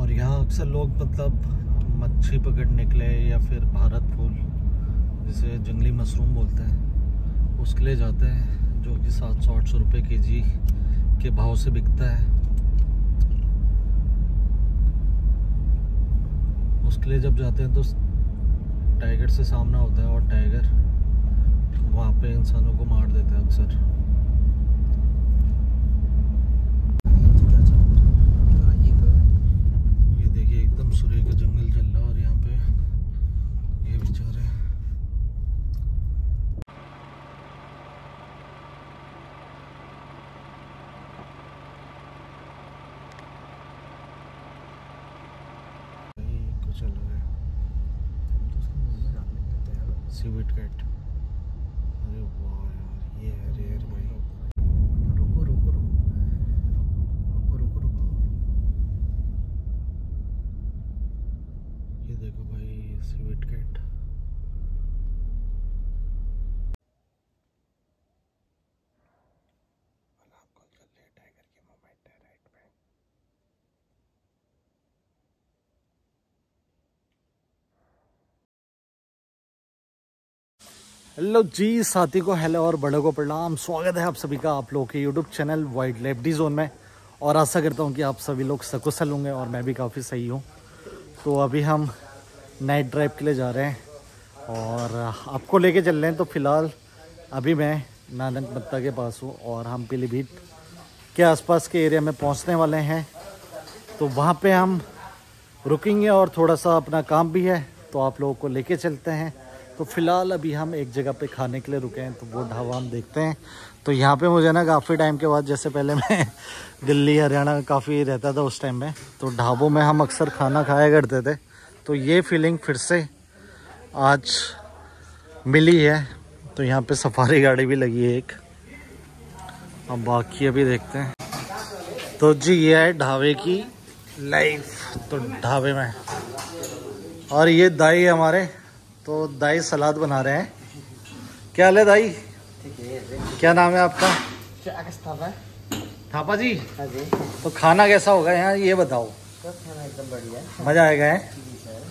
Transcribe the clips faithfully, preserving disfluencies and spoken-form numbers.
और यहाँ अक्सर लोग मतलब मच्छी पकड़ने के लिए या फिर भारत फूल जिसे जंगली मशरूम बोलते हैं उसके लिए जाते हैं, जो कि सात सौ आठ सौ रुपये के जी के भाव से बिकता है। उसके लिए जब जाते हैं तो टाइगर से सामना होता है और टाइगर वहाँ पे इंसानों को मार देता है अक्सर। ये देखिए एकदम सूर्य का जंगल चल रहा है और यहाँ पे ये बेचारे कुछ अलग है। सीवीड कैट, अरे वाह यार, ये है रेयर भाई। रुको रुको रुको रुको रुको रुको ये देखो भाई सीवीड कैट। टाइगर की मूवमेंट है राइट पे। हेलो जी साथी को हेलो और बड़ों को प्रणाम। स्वागत है आप सभी का आप लोगों के YouTube channel wildlife D zone में, और आशा करता हूं कि आप सभी लोग सकुशल होंगे और मैं भी काफ़ी सही हूं। तो अभी हम नाइट ड्राइव के लिए जा रहे हैं और आपको लेके चल रहे हैं। तो फ़िलहाल अभी मैं नानक मत्ता के पास हूँ और हम पीलीभीत के आसपास के एरिया में पहुँचने वाले हैं। तो वहाँ पर हम रुकेंगे और थोड़ा सा अपना काम भी है, तो आप लोगों को लेके चलते हैं। तो फ़िलहाल अभी हम एक जगह पे खाने के लिए रुके हैं, तो वो ढाबा हम देखते हैं। तो यहाँ पे मुझे ना काफ़ी टाइम के बाद, जैसे पहले मैं दिल्ली हरियाणा काफ़ी रहता था उस टाइम में, तो ढाबों में हम अक्सर खाना खाया करते थे। तो ये फीलिंग फिर से आज मिली है। तो यहाँ पे सफारी गाड़ी भी लगी है एक, अब बाकी अभी देखते हैं। तो जी ये है ढाबे की लाइफ। तो ढाबे में, और ये दाई हमारे, तो दाई सलाद बना रहे हैं। क्या हाल है दाई? क्या नाम है आपका? थापा। थापा जी? हाँ जी। तो खाना कैसा होगा यहाँ ये बताओ। तो खाना एकदम बढ़िया, मजा आएगा है? जी सर।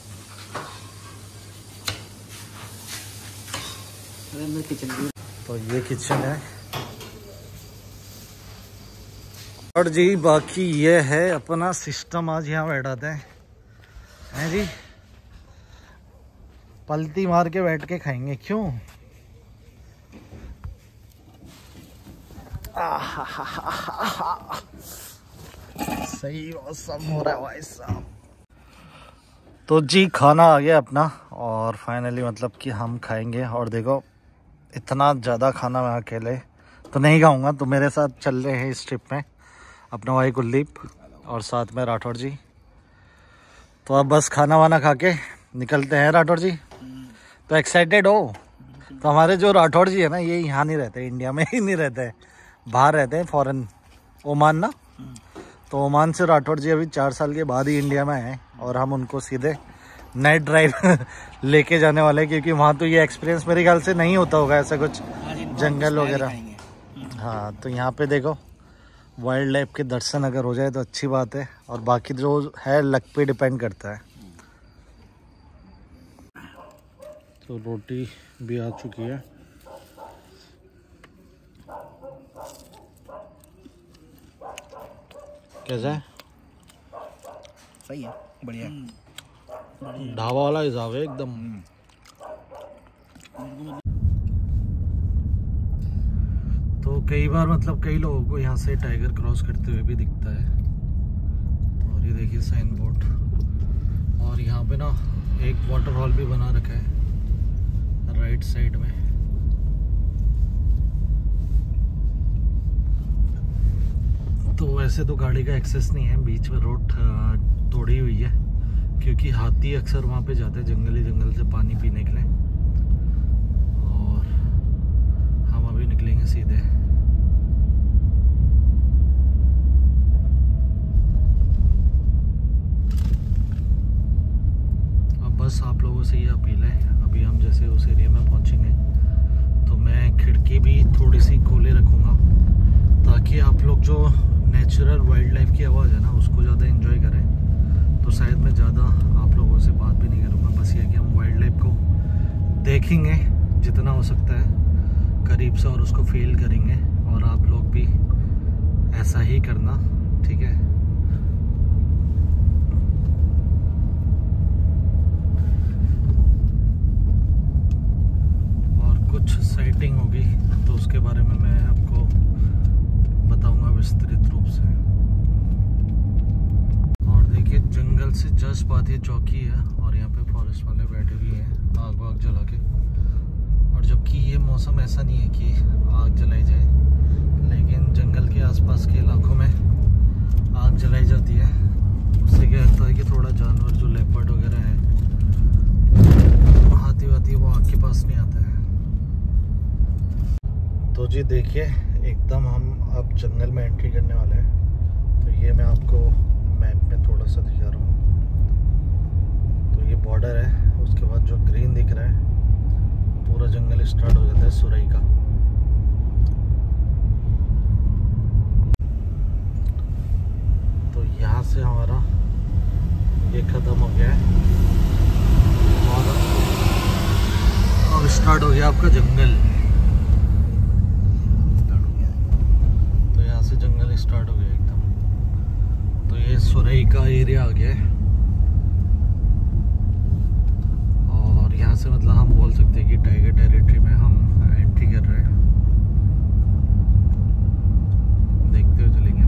किचन, तो ये किचन है। और जी बाकी ये है अपना सिस्टम। आज यहाँ बैठाते हैं हैं जी, पलती मार के बैठ के खाएंगे। क्यों? सही मौसम हो रहा है भाई साहब। तो जी खाना आ गया अपना और फाइनली मतलब कि हम खाएंगे। और देखो इतना ज़्यादा खाना मैं अकेले तो नहीं खाऊंगा, तो मेरे साथ चल रहे हैं इस ट्रिप में अपना भाई कुलदीप और साथ में राठौर जी। तो अब बस खाना वाना खा के निकलते हैं। राठौर जी तो एक्साइटेड हो? तो हमारे जो राठौर जी है ना, ये यहाँ नहीं रहते, इंडिया में ही नहीं रहते हैं, बाहर रहते हैं, फॉरेन, ओमान ना। तो ओमान से राठौर जी अभी चार साल के बाद ही इंडिया में आए और हम उनको सीधे नाइट ड्राइव लेके जाने वाले हैं, क्योंकि वहाँ तो ये एक्सपीरियंस मेरे ख्याल से नहीं होता होगा ऐसा कुछ, जंगल वगैरह। हाँ तो यहाँ पे देखो वाइल्ड लाइफ के दर्शन अगर हो जाए तो अच्छी बात है, और बाकी जो है लक पे डिपेंड करता है। तो रोटी भी आ चुकी है। कैसा है? सही है, बढ़िया। ढाबा वाला हिसाब है एकदम। तो कई बार मतलब कई लोगों को यहाँ से टाइगर क्रॉस करते हुए भी दिखता है। और ये देखिए साइन बोर्ड, और यहाँ पे ना एक वाटर हॉल भी बना रखा है राइट साइड में। तो वैसे तो गाड़ी का एक्सेस नहीं है, बीच में रोड तोड़ी हुई है, क्योंकि हाथी अक्सर वहाँ पे जाते हैं जंगली जंगल से पानी पीने के लिए। और हम अभी निकलेंगे सीधे। अब बस आप लोगों से ये अपील है, अभी हम जैसे उस एरिया में पहुँचेंगे तो मैं खिड़की भी थोड़ी सी खोले रखूँगा, ताकि आप लोग जो नेचुरल वाइल्ड लाइफ की आवाज़ है ना उसको ज़्यादा एंजॉय करें। देखेंगे जितना हो सकता है करीब से और उसको फील करेंगे, और आप लोग भी ऐसा ही करना, ठीक है। और कुछ साइटिंग होगी तो उसके बारे में मैं आपको बताऊंगा विस्तृत रूप से। और देखिए जंगल से जस्ट बात ये चौकी है और यहाँ पे फॉरेस्ट वाले बैठे हुए हैं आग वाग जला के। और जबकि ये मौसम ऐसा नहीं है कि आग जलाई जाए, लेकिन जंगल के आसपास के इलाकों में आग जलाई जाती है। उससे क्या होता है कि थोड़ा जानवर जो लेपर्ड वगैरह है, हाथी वाथी, वो आग के पास नहीं आता है। तो जी देखिए एकदम हम अब जंगल में एंट्री करने वाले हैं। तो ये मैं आपको मैप में थोड़ा सा दिखा रहा हूँ। तो ये बॉर्डर है, उसके बाद जो ग्रीन दिख रहा है पूरा जंगल स्टार्ट हो जाता है सुरई का। तो यहाँ से हमारा ये ख़त्म हो गया है और अब स्टार्ट हो गया आपका जंगल। तो यहाँ से जंगल स्टार्ट हो गया एकदम। तो ये सुरई का एरिया आ गया है और यहाँ से मतलब हम बोल सकते हैं कि टाइगर टेरिटरी में हम एंट्री कर रहे हैं। देखते हुए चलेंगे।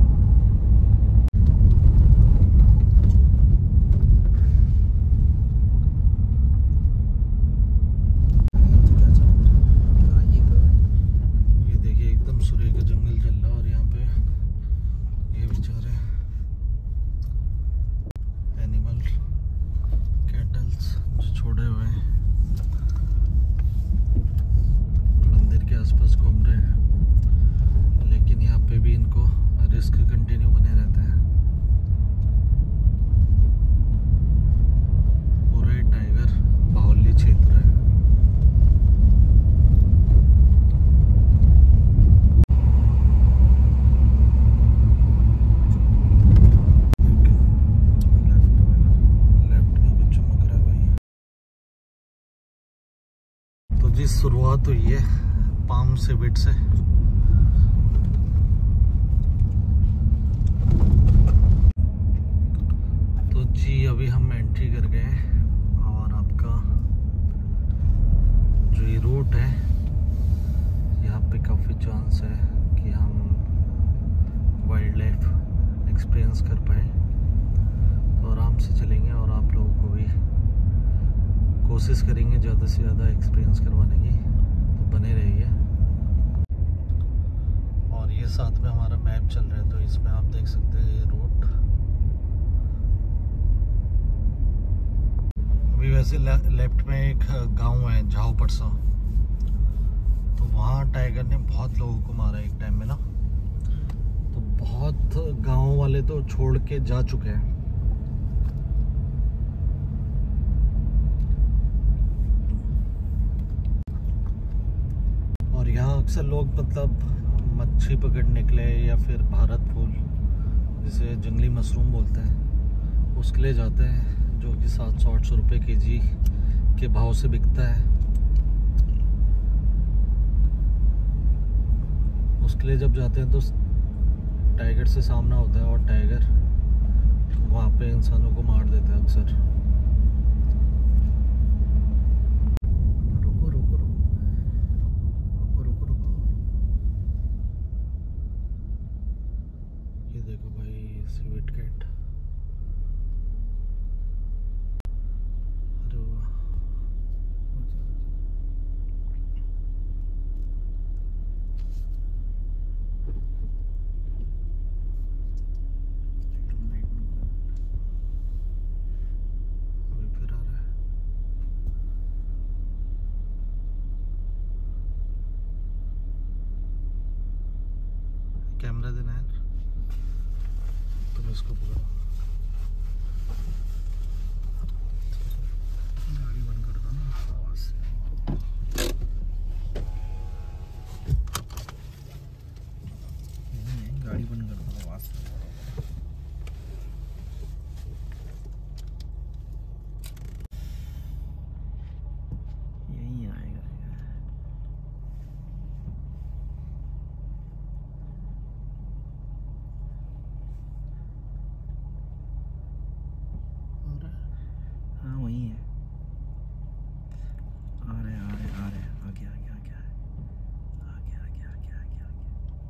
ये देखिए एकदम सुरई का जंगल चल रहा है और यहाँ पे ये बेचारे एनिमल कैटल्स जो छोड़े हुए हैं मंदिर के आसपास घूम रहे हैं, लेकिन यहाँ पे भी इनको रिस्क कंटिन्यू बने रहता है। पूरा ही टाइगर बाहुल्य क्षेत्र है। तो जी शुरुआत हुई है पाम सिविट से। तो जी अभी हम एंट्री कर गए हैं और आपका जो ये रूट है यहाँ पे काफ़ी चांस है कि हम वाइल्ड लाइफ एक्सपीरियंस कर पाए। तो आराम से चलेंगे और आप लोगों को भी कोशिश करेंगे ज़्यादा से ज़्यादा एक्सपीरियंस करवाने की। तो बने रहिए। और ये साथ में हमारा मैप चल रहा है तो इसमें आप देख सकते हैं ये रूट। अभी वैसे ले, लेफ्ट में एक गांव है झाऊ परसा, तो वहाँ टाइगर ने बहुत लोगों को मारा एक टाइम में ना। तो बहुत गांव वाले तो छोड़ के जा चुके हैं। और यहाँ अक्सर लोग मतलब मच्छी पकड़ने के लिए या फिर भारत फूल जिसे जंगली मशरूम बोलते हैं उसके लिए जाते हैं, जो कि सात सौ आठ सौ रुपये के जी के भाव से बिकता है। उसके लिए जब जाते हैं तो टाइगर से सामना होता है और टाइगर वहाँ पे इंसानों को मार देता है अक्सर। कैमरा देना है, तुम इसको पकड़ो। गाड़ी बंद कर दो ना आवाज से। गाड़ी बंद कर दो आवाज से। यही वहीं है। आ रहे आ रहे आ रहे आगे आगे आगे आगे आगे आगे आगे आगे।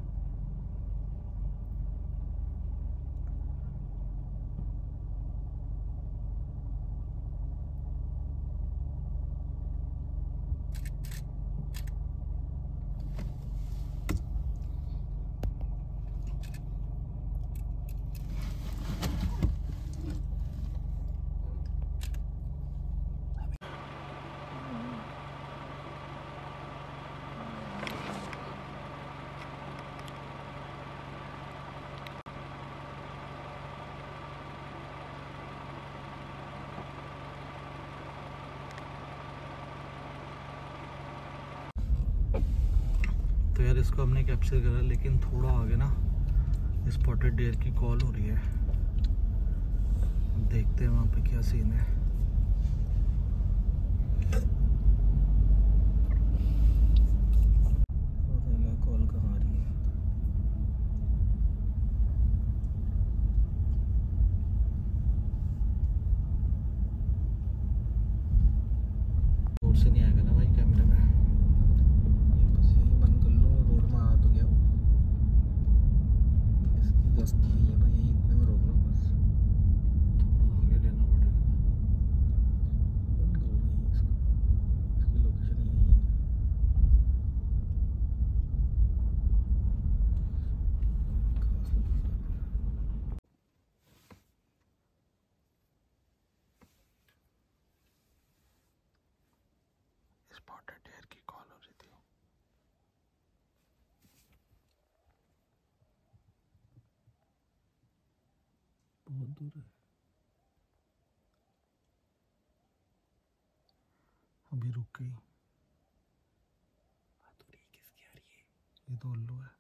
तो यार इसको हमने कैप्चर करा, लेकिन थोड़ा आगे ना स्पॉटेड डियर की कॉल हो रही है। देखते हैं वहाँ पे क्या सीन है। कॉल कहाँ आ रही है? दूर से नहीं आएगा ना भाई कैमरे में। बस यही बंद कर लो, रोड में आ तो गया वो। इसकी गश्त यही है भाई, यही इतने में रोक लो बस। आगे लेना पड़ेगा। बंद कर लो यही इसको, इसकी लोकेशन यही है। स्पॉटेड डियर की कॉल हो रही थी। बहुत दूर है। अभी रुक गई। दूरी किसकी आ रही है? ये तो उल्लू है।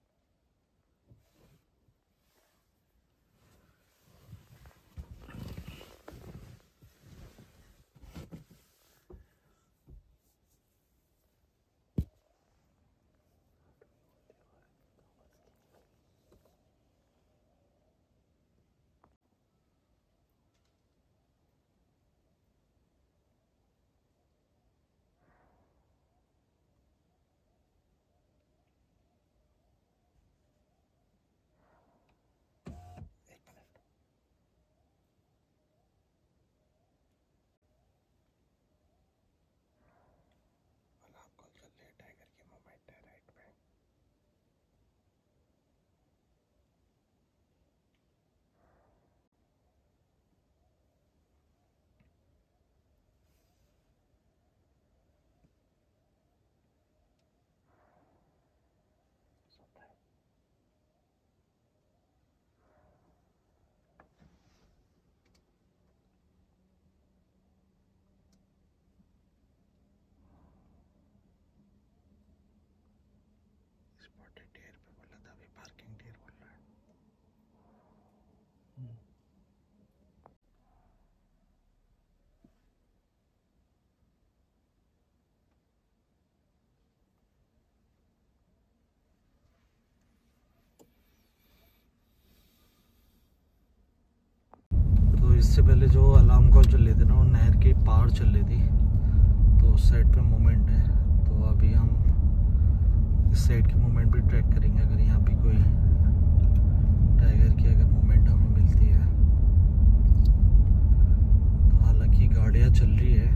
टाइगर की मूवमेंट है राइट पे। स्पॉटेड डियर पे बोला था, अभी पार्किंग डियर बोल रहा है। तो इससे पहले जो अलार्म कॉल चल रही थी ना, वो नहर के पार चल रही थी, तो उस साइड पे मूवमेंट है। तो अभी हम इस साइड की मूवमेंट भी ट्रैक करेंगे, अगर यहाँ पे कोई टाइगर की अगर मूवमेंट हमें मिलती है। तो हालांकि गाड़ियाँ चल रही है।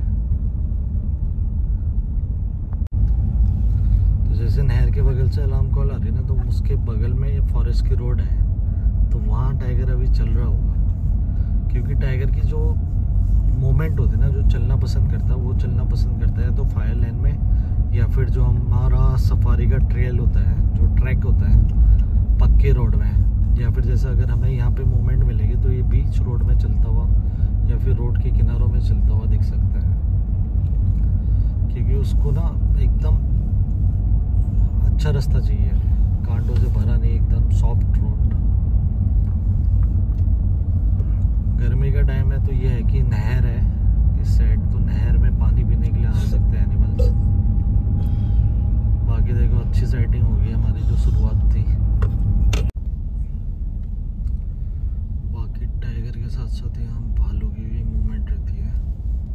तो जैसे नहर के बगल से अलार्म कॉल आ रही है ना, तो उसके बगल में ये फॉरेस्ट की रोड है, तो वहाँ टाइगर अभी चल रहा होगा। क्योंकि टाइगर की जो मूवमेंट होती है ना, जो चलना पसंद करता है, वो चलना पसंद करता है तो फायर लेन में, या फिर जो हमारा सफारी का ट्रेल होता है, जो ट्रैक होता है पक्के रोड में, या फिर जैसे अगर हमें यहाँ पे मूवमेंट मिलेगी तो ये बीच रोड में चलता हुआ या फिर रोड के किनारों में चलता हुआ दिख सकता है। क्योंकि उसको ना एकदम अच्छा रास्ता चाहिए, कांटों से भरा नहीं, एकदम सॉफ्ट रोड। गर्मी का टाइम है तो ये है कि नहर है इस साइड, तो नहर में पानी पीने के लिए आ सकते हैं एनिमल्स। बाकी देखो अच्छी सेटिंग हो गई हमारी जो शुरुआत थी। बाकी टाइगर के साथ साथ यहाँ भालू की भी मूवमेंट रहती है।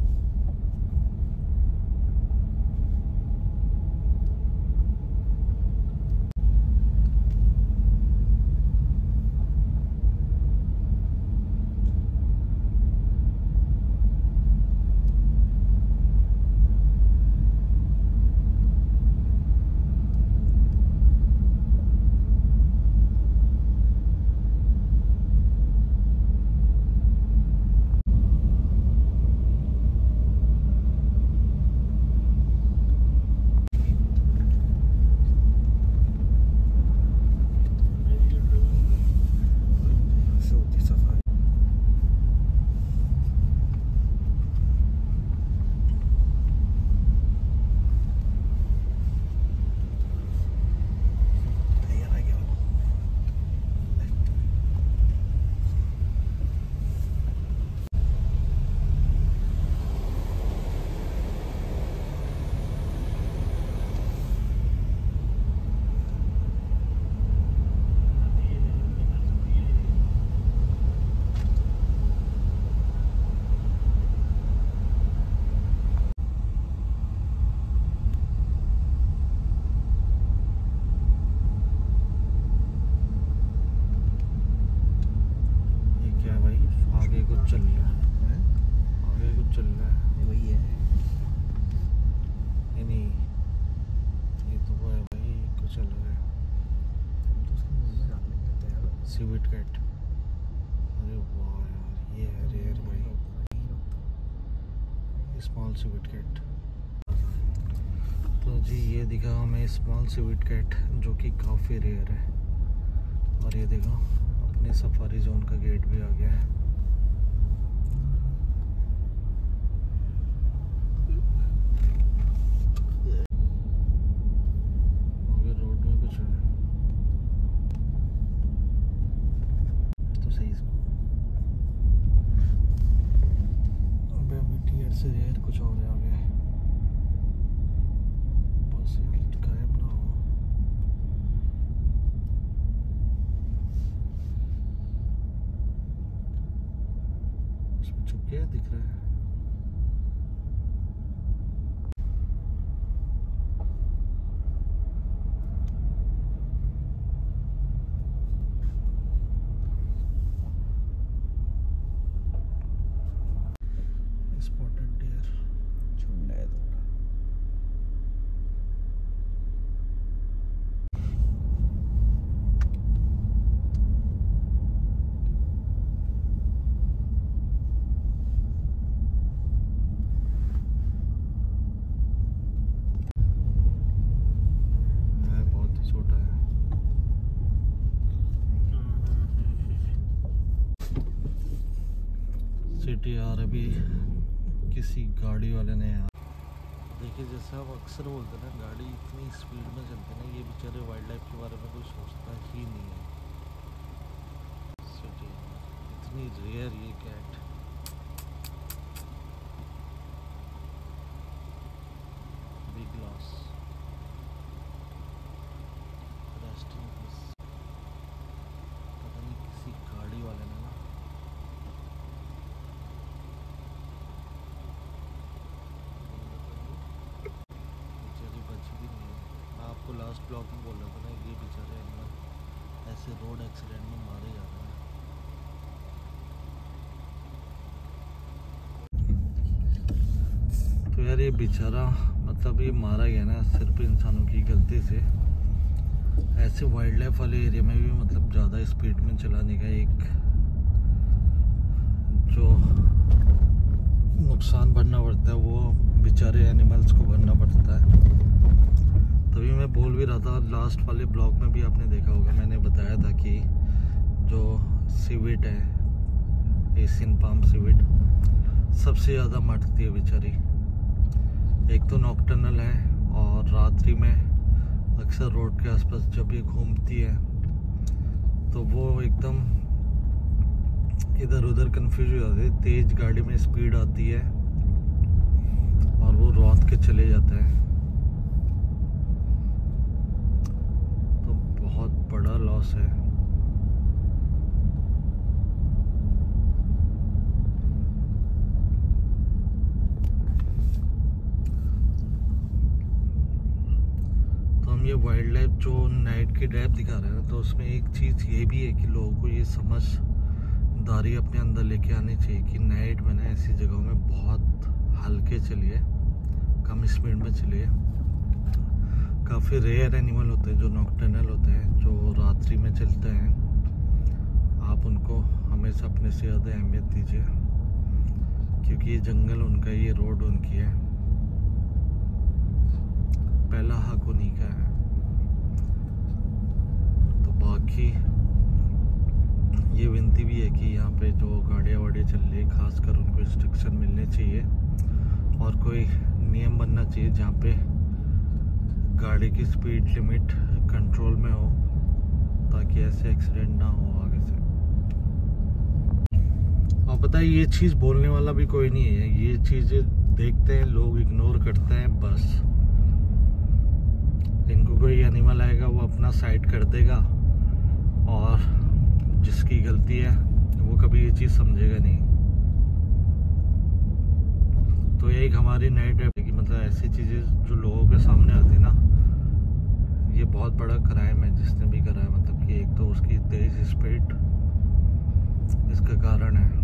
Small civet cat. तो जी ये दिखा हमें स्मॉल सिविट कैट जो कि काफ़ी रेयर है। और ये देखो अपने सफारी जोन का गेट भी आ गया है। रोड में कुछ है तो सही अबे अभी टीयर से रेयर कुछ और आ गया है। बस यार गायब ना हो। उसमें छुप गया दिख रहा है। स्पॉटेड डियर झुंड है थोड़ा। बहुत ही छोटा है। सिटी यार अभी किसी गाड़ी वाले ने यार देखिए, जैसे आप अक्सर बोलते हैं ना गाड़ी इतनी स्पीड में चलती है ना, ये बेचारे वाइल्ड लाइफ के बारे में कोई सोचता ही नहीं है। सिटी इतनी रेयर ये cat. Big loss. Rest in peace. पता नहीं किसी गाड़ी वाले ने ना आपको लास्ट ब्लॉक में बोल रहा था ना, ये बेचारे एनिमल ऐसे रोड एक्सीडेंट में मारे जा रहे हैं। तो यार ये बेचारा मतलब ये मारा गया ना सिर्फ इंसानों की गलती से। ऐसे वाइल्ड लाइफ वाले एरिया में भी मतलब ज़्यादा स्पीड में चलाने का एक जो नुकसान भरना पड़ता है वो बेचारे एनिमल्स को भरना पड़ता है। तभी मैं बोल भी रहा था, लास्ट वाले ब्लॉग में भी आपने देखा होगा, मैंने बताया था कि जो सिविट है, एशियन पाम सिविट, सबसे ज़्यादा मरती है बेचारी। एक तो नॉकटर्नल है और रात्रि में अक्सर रोड के आसपास जब ये घूमती है तो वो एकदम इधर उधर कंफ्यूज हो जाती है। तेज़ गाड़ी में स्पीड आती है और वो रौंद के चले जाते हैं। बहुत बड़ा लॉस है। तो हम ये वाइल्ड लाइफ जो नाइट की ड्राइव दिखा रहे हैं तो उसमें एक चीज़ ये भी है कि लोगों को ये समझदारी अपने अंदर लेके आनी चाहिए कि नाइट में ना ऐसी जगहों में बहुत हल्के चलिए, कम स्पीड में चलिए। काफ़ी रेयर एनिमल होते हैं जो नॉकटर्नल होते हैं, जो रात्रि में चलते हैं। आप उनको हमेशा अपने से ज़्यादा अहमियत दीजिए क्योंकि ये जंगल उनका, ये रोड उनकी है। पहला हक उन्हीं का है। तो बाकी ये विनती भी है कि यहाँ पे जो गाड़ियाँ वाड़ियाँ चल रही है खासकर उनको इंस्ट्रक्शन मिलने चाहिए और कोई नियम बनना चाहिए जहाँ पे गाड़ी की स्पीड लिमिट कंट्रोल में हो ताकि ऐसे एक्सीडेंट ना हो आगे से। और पता है ये चीज़ बोलने वाला भी कोई नहीं है, ये चीज़ें देखते हैं लोग, इग्नोर करते हैं बस। इनको कोई एनिमल आएगा वो अपना साइड कर देगा और जिसकी गलती है वो कभी ये चीज़ समझेगा नहीं। तो एक हमारी नाइट है कि मतलब ऐसी चीज़ें जो लोगों के सामने आती है ना, ये बहुत बड़ा क्राइम है जिसने भी करा है। मतलब कि एक तो उसकी तेज स्पीड इसका कारण है।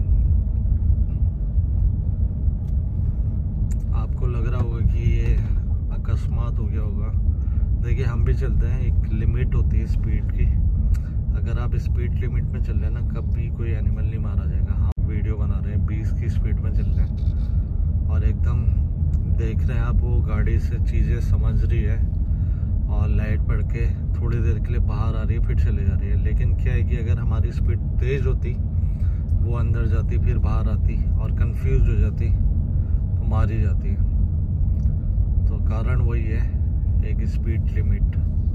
आपको लग रहा होगा कि ये अकस्मात हो गया होगा। देखिए हम भी चलते हैं, एक लिमिट होती है स्पीड की। अगर आप स्पीड लिमिट में चल रहे हैं ना, कभी कोई एनिमल नहीं मारा जाएगा। हम वीडियो बना रहे हैं, बीस की स्पीड में चल रहे हैं और एकदम एकदम देख रहे हैं आप, वो गाड़ी से चीज़ें समझ रही है और लाइट पड़ के थोड़ी देर के लिए बाहर आ रही है, फिर चले जा रही है। लेकिन क्या है कि अगर हमारी स्पीड तेज़ होती, वो अंदर जाती फिर बाहर आती और कंफ्यूज हो जाती तो मारी जाती। तो कारण वही है, एक स्पीड लिमिट।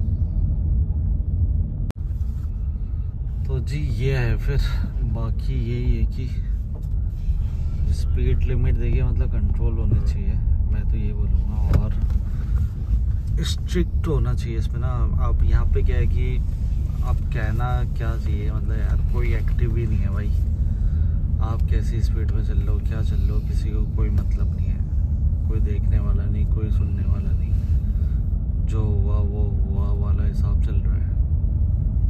तो जी ये है, फिर बाकी यही है कि स्पीड लिमिट देखिए, मतलब कंट्रोल होनी चाहिए, मैं तो ये बोलूँगा, और स्ट्रिक्ट होना चाहिए इसमें ना। अब यहाँ पे क्या है कि अब कहना क्या चाहिए, मतलब यार कोई एक्टिव ही नहीं है भाई, आप कैसी स्पीड में चल रहे हो, क्या चल रहे हो, किसी को कोई मतलब नहीं है, कोई देखने वाला नहीं, कोई सुनने वाला नहीं, जो हुआ वो हुआ वाला हिसाब चल रहा है।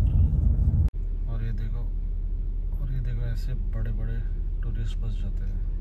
और ये देखो, और ये देखो ऐसे बड़े बड़े टूरिस्ट बस जाते हैं।